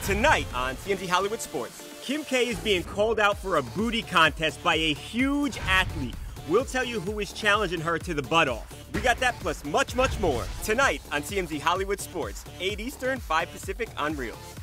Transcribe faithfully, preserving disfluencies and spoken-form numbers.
Tonight on T M Z Hollywood Sports, Kim K is being called out for a booty contest by a huge athlete. We'll tell you who is challenging her to the butt off. We got that plus much, much more tonight on T M Z Hollywood Sports, eight Eastern, five Pacific on Reels.